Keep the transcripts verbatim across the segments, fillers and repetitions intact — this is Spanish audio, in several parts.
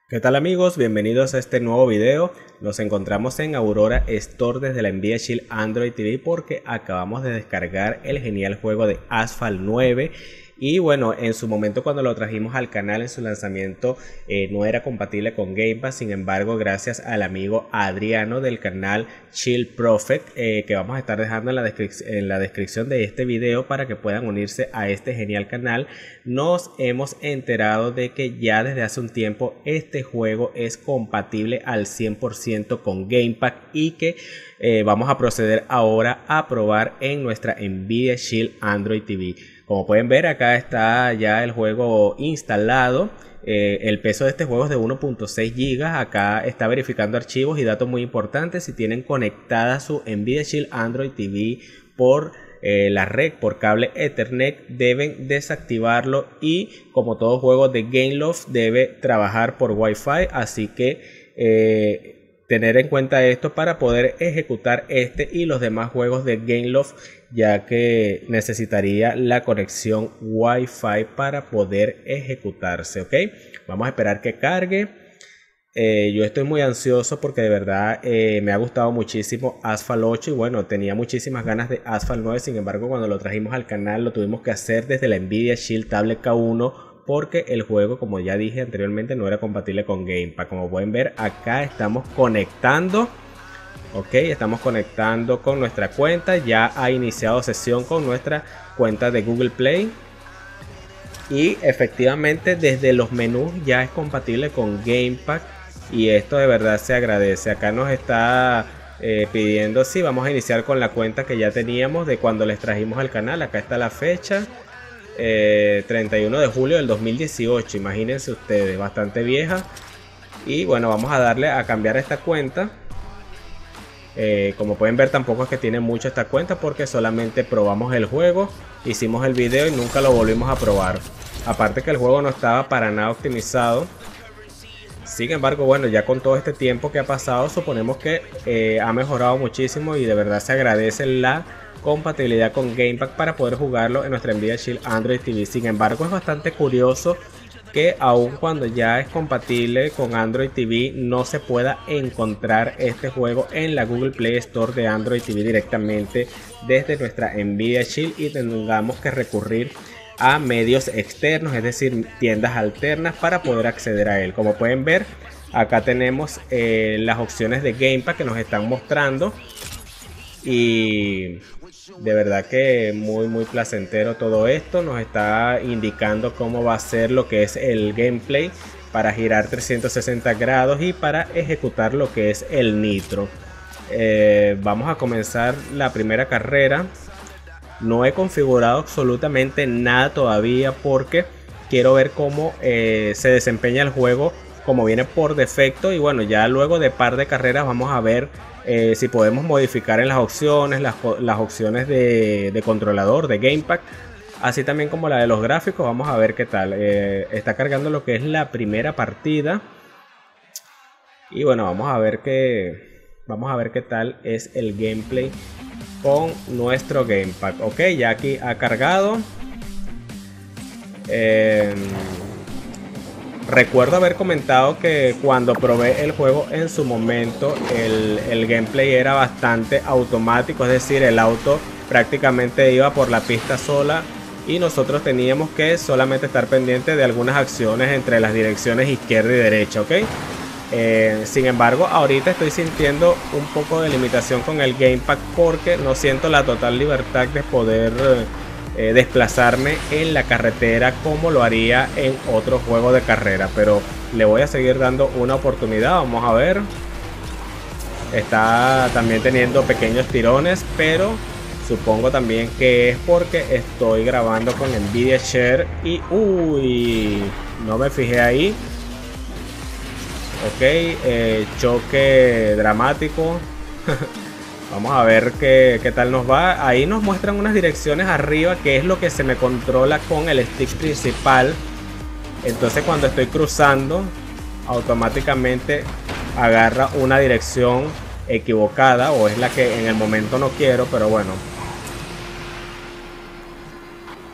¿Qué tal amigos? Bienvenidos a este nuevo video. Nos encontramos en Aurora Store desde la Nvidia Shield Android T V porque acabamos de descargar el genial juego de Asphalt nueve. Y bueno, en su momento cuando lo trajimos al canal en su lanzamiento eh, no era compatible con Game Pass. Sin embargo, gracias al amigo Adriano del canal Shield Prophet, eh, que vamos a estar dejando en la, en la descripción de este video para que puedan unirse a este genial canal, nos hemos enterado de que ya desde hace un tiempo este juego es compatible al cien por ciento con Game Pass y que eh, vamos a proceder ahora a probar en nuestra Nvidia Shield Android T V. Como pueden ver, acá está ya el juego instalado. Eh, el peso de este juego es de uno punto seis gigas. Acá está verificando archivos y datos muy importantes. Si tienen conectada su Nvidia Shield Android T V por eh, la red, por cable Ethernet, deben desactivarlo. Y como todo juego de Gameloft, debe trabajar por Wi-Fi. Así que eh, tener en cuenta esto para poder ejecutar este y los demás juegos de Gameloft, ya que necesitaría la conexión Wi-Fi para poder ejecutarse. Ok, vamos a esperar que cargue. Eh, yo estoy muy ansioso porque de verdad eh, me ha gustado muchísimo Asphalt ocho y bueno, tenía muchísimas ganas de Asphalt nueve. Sin embargo, cuando lo trajimos al canal lo tuvimos que hacer desde la Nvidia Shield Tablet K uno porque el juego, como ya dije anteriormente, no era compatible con Game Pass. Como pueden ver, acá estamos conectando. Ok, estamos conectando con nuestra cuenta. Ya ha iniciado sesión con nuestra cuenta de Google Play. Y efectivamente desde los menús ya es compatible con Game Pass. Y esto de verdad se agradece. Acá nos está eh, pidiendo si sí, vamos a iniciar con la cuenta que ya teníamos de cuando les trajimos al canal. Acá está la fecha. Eh, treinta y uno de julio del dos mil dieciocho. Imagínense ustedes, bastante vieja. Y bueno, vamos a darle a cambiar esta cuenta. Eh, como pueden ver, tampoco es que tiene mucho esta cuenta porque solamente probamos el juego, hicimos el video y nunca lo volvimos a probar. Aparte que el juego no estaba para nada optimizado. Sin embargo, bueno, ya con todo este tiempo que ha pasado, suponemos que eh, ha mejorado muchísimo y de verdad se agradece la compatibilidad con Game Pass para poder jugarlo en nuestra Nvidia Shield Android T V. Sin embargo, es bastante curioso que aun cuando ya es compatible con Android T V no se pueda encontrar este juego en la Google Play Store de Android T V directamente desde nuestra Nvidia Shield y tengamos que recurrir a medios externos, es decir, tiendas alternas para poder acceder a él. Como pueden ver, acá tenemos eh, las opciones de Game Pass que nos están mostrando y de verdad que muy muy placentero todo esto. Nos está indicando cómo va a ser lo que es el gameplay para girar trescientos sesenta grados y para ejecutar lo que es el nitro. Eh, vamos a comenzar la primera carrera. No he configurado absolutamente nada todavía porque quiero ver cómo eh, se desempeña el juego como viene por defecto. Y bueno, ya luego de par de carreras vamos a ver eh, si podemos modificar en las opciones, las, las opciones de, de controlador, de Gamepad, así también como la de los gráficos. Vamos a ver qué tal. Eh, está cargando lo que es la primera partida. Y bueno, vamos a ver qué, vamos a ver qué tal es el gameplay con nuestro Gamepad. Ok, ya aquí ha cargado. Eh, recuerdo haber comentado que cuando probé el juego en su momento el, el gameplay era bastante automático, es decir, el auto prácticamente iba por la pista sola y nosotros teníamos que solamente estar pendientes de algunas acciones entre las direcciones izquierda y derecha. Ok, Eh, sin embargo, ahorita estoy sintiendo un poco de limitación con el Gamepad porque no siento la total libertad de poder eh, desplazarme en la carretera como lo haría en otro juego de carrera. Pero le voy a seguir dando una oportunidad. Vamos a ver. Está también teniendo pequeños tirones, pero supongo también que es porque estoy grabando con Nvidia Share y uy, no me fijé ahí. Ok, eh, choque dramático. Vamos a ver qué, qué tal nos va. Ahí nos muestran unas direcciones arriba, que es lo que se me controla con el stick principal. Entonces cuando estoy cruzando, automáticamente agarra una dirección equivocada, o es la que en el momento no quiero, pero bueno.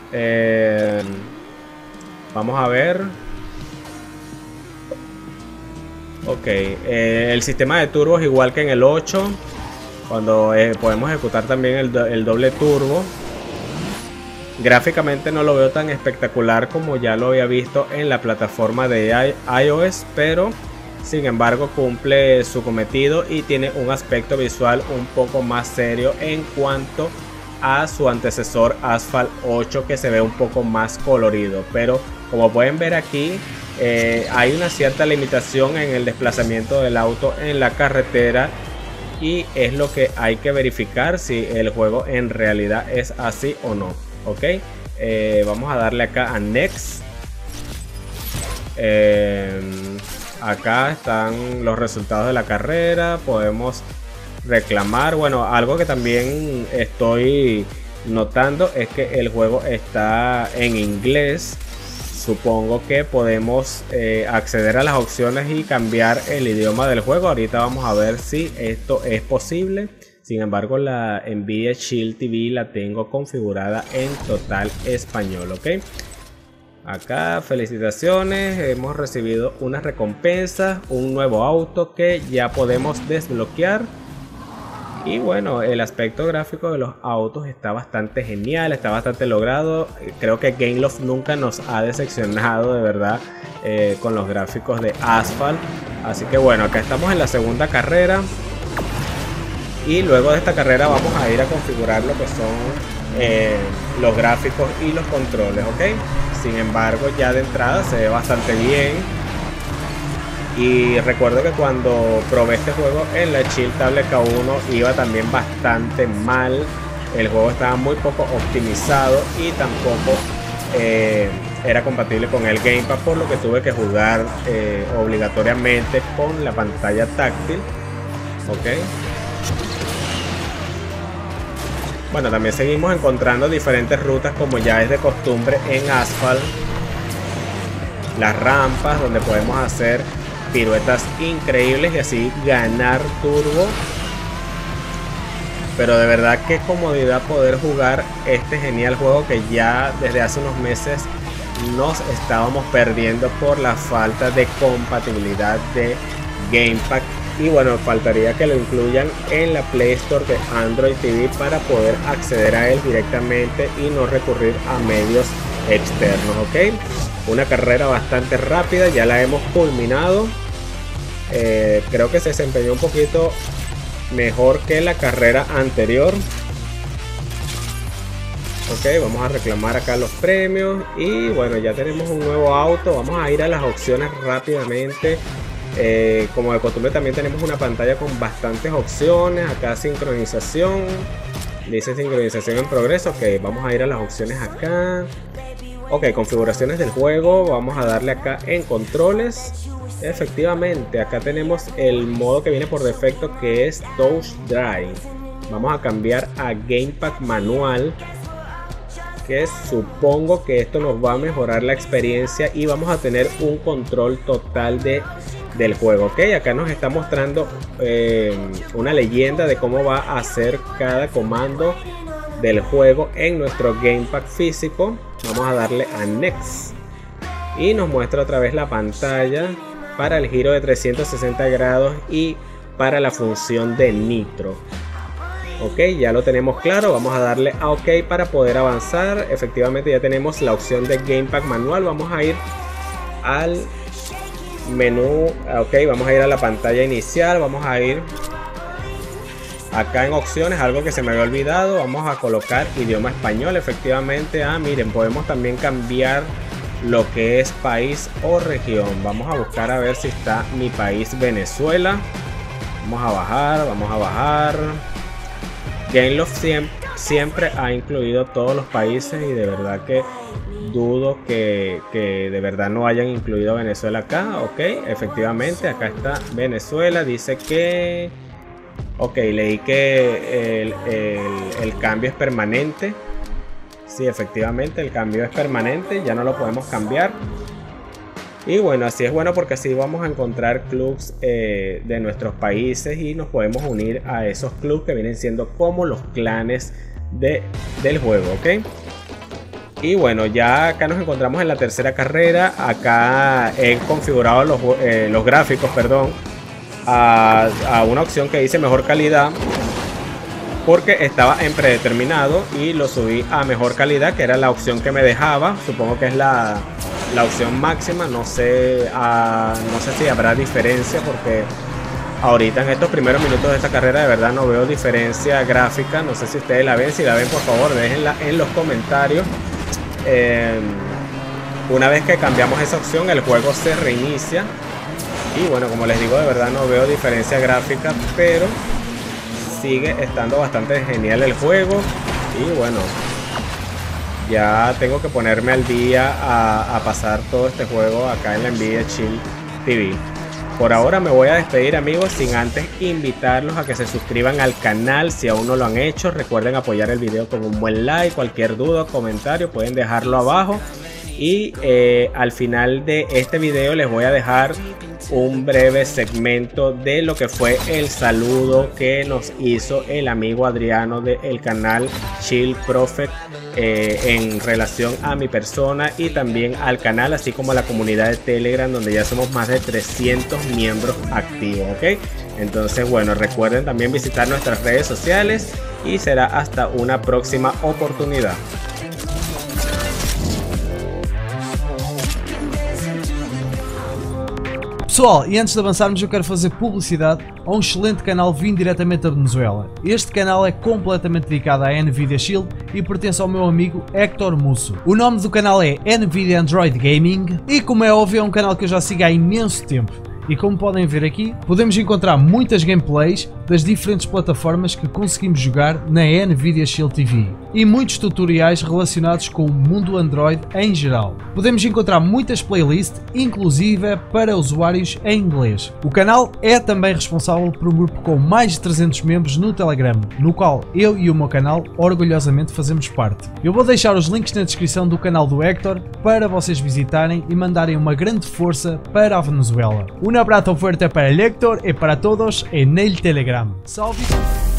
Eh, vamos a ver. Ok, eh, el sistema de turbo es igual que en el ocho, cuando eh, podemos ejecutar también el, do el doble turbo. Gráficamente no lo veo tan espectacular como ya lo había visto en la plataforma de iOS, pero sin embargo cumple su cometido y tiene un aspecto visual un poco más serio en cuanto a su antecesor Asphalt ocho, que se ve un poco más colorido. Pero como pueden ver aquí, eh, hay una cierta limitación en el desplazamiento del auto en la carretera, y es lo que hay que verificar si el juego en realidad es así o no. Ok, eh, vamos a darle acá a Next. Eh, acá están los resultados de la carrera. Podemos reclamar. Bueno, algo que también estoy notando es que el juego está en inglés. Supongo que podemos eh, acceder a las opciones y cambiar el idioma del juego. Ahorita vamos a ver si esto es posible. Sin embargo, la Nvidia Shield T V la tengo configurada en total español. Ok, acá felicitaciones, hemos recibido unas recompensas, un nuevo auto que ya podemos desbloquear. Y bueno, el aspecto gráfico de los autos está bastante genial, está bastante logrado. Creo que Gameloft nunca nos ha decepcionado de verdad eh, con los gráficos de Asphalt. Así que bueno, acá estamos en la segunda carrera. Y luego de esta carrera vamos a ir a configurar lo que son eh, los gráficos y los controles, ¿ok? Sin embargo, ya de entrada se ve bastante bien. Y recuerdo que cuando probé este juego en la Shield Tablet K uno iba también bastante mal. El juego estaba muy poco optimizado y tampoco eh, era compatible con el Gamepad, por lo que tuve que jugar eh, obligatoriamente con la pantalla táctil. Ok. Bueno, también seguimos encontrando diferentes rutas como ya es de costumbre en Asphalt. Las rampas donde podemos hacer piruetas increíbles y así ganar turbo. Pero de verdad qué comodidad poder jugar este genial juego que ya desde hace unos meses nos estábamos perdiendo por la falta de compatibilidad de Gamepad. Y bueno, faltaría que lo incluyan en la Play Store de Android T V para poder acceder a él directamente y no recurrir a medios externos. Ok, una carrera bastante rápida, ya la hemos culminado. Eh, creo que se desempeñó un poquito mejor que la carrera anterior. Ok, vamos a reclamar acá los premios. Y bueno, ya tenemos un nuevo auto. Vamos a ir a las opciones rápidamente. Eh, como de costumbre también tenemos una pantalla con bastantes opciones. Acá sincronización, dice sincronización en progreso. Ok, vamos a ir a las opciones acá. Ok, configuraciones del juego. Vamos a darle acá en controles. Efectivamente, acá tenemos el modo que viene por defecto, que es Touch Drive. Vamos a cambiar a Gamepad manual, que supongo que esto nos va a mejorar la experiencia y vamos a tener un control total de del juego. Ok, acá nos está mostrando eh, una leyenda de cómo va a hacer cada comando del juego en nuestro Gamepad físico. Vamos a darle a Next y nos muestra otra vez la pantalla para el giro de trescientos sesenta grados y para la función de nitro. Ok, ya lo tenemos claro. Vamos a darle a OK para poder avanzar. Efectivamente ya tenemos la opción de Gamepad manual. Vamos a ir al menú. Ok, vamos a ir a la pantalla inicial. Vamos a ir acá en opciones, algo que se me había olvidado. Vamos a colocar idioma español. Efectivamente, ah, miren, podemos también cambiar lo que es país o región. Vamos a buscar a ver si está mi país, Venezuela. Vamos a bajar, vamos a bajar. Gameloft siempre, siempre ha incluido todos los países y de verdad que dudo que, que de verdad no hayan incluido Venezuela acá. Ok, efectivamente acá está Venezuela. Dice que ok, leí que el, el, el cambio es permanente. Sí, efectivamente el cambio es permanente, ya no lo podemos cambiar. Y bueno, así es bueno porque así vamos a encontrar clubs eh, de nuestros países y nos podemos unir a esos clubs que vienen siendo como los clanes de, del juego, ¿ok? Y bueno, ya acá nos encontramos en la tercera carrera. Acá he configurado los, eh, los gráficos, perdón, a, a una opción que dice mejor calidad, porque estaba en predeterminado y lo subí a mejor calidad, que era la opción que me dejaba. Supongo que es la, la opción máxima. No sé, uh, no sé si habrá diferencia, porque ahorita en estos primeros minutos de esta carrera de verdad no veo diferencia gráfica. No sé si ustedes la ven. Si la ven, por favor déjenla en los comentarios. eh, Una vez que cambiamos esa opción, el juego se reinicia. Y bueno, como les digo, de verdad no veo diferencia gráfica, pero sigue estando bastante genial el juego. Y bueno, ya tengo que ponerme al día a, a pasar todo este juego acá en la Nvidia Shield T V. Por ahora me voy a despedir, amigos, sin antes invitarlos a que se suscriban al canal si aún no lo han hecho. Recuerden apoyar el video con un buen like. Cualquier duda o comentario pueden dejarlo abajo. Y eh, al final de este video les voy a dejar un breve segmento de lo que fue el saludo que nos hizo el amigo Adriano del canal Chill Prophet eh, en relación a mi persona y también al canal, así como a la comunidad de Telegram, donde ya somos más de trescientos miembros activos, ¿ok? Entonces, bueno, recuerden también visitar nuestras redes sociales y será hasta una próxima oportunidad. Pessoal, e antes de avançarmos eu quero fazer publicidade a um excelente canal vindo diretamente da Venezuela. Este canal é completamente dedicado à Nvidia Shield e pertence ao meu amigo Héctor Musso. O nome do canal é Nvidia Android Gaming e, como é óbvio, é um canal que eu já sigo há imenso tempo. E como podem ver aqui, podemos encontrar muitas gameplays das diferentes plataformas que conseguimos jogar na Nvidia Shield T V e muitos tutoriais relacionados com o mundo Android em geral. Podemos encontrar muitas playlists, inclusive para usuários em inglês. O canal é também responsável por um grupo com mais de trezentos membros no Telegram, no qual eu e o meu canal orgulhosamente fazemos parte. Eu vou deixar os links na descrição do canal do Héctor para vocês visitarem e mandarem uma grande força para a Venezuela. Un abrazo fuerte para el Héctor y para todos en el Telegram. Salve!